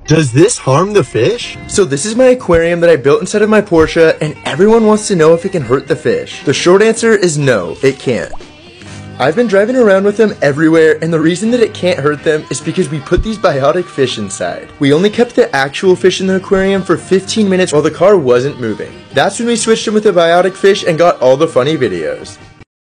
Does this harm the fish? So this is my aquarium that I built inside of my Porsche, and everyone wants to know if it can hurt the fish. The short answer is no, it can't. I've been driving around with them everywhere, and the reason that it can't hurt them is because we put these biotic fish inside. We only kept the actual fish in the aquarium for 15 minutes while the car wasn't moving. That's when we switched them with the biotic fish and got all the funny videos.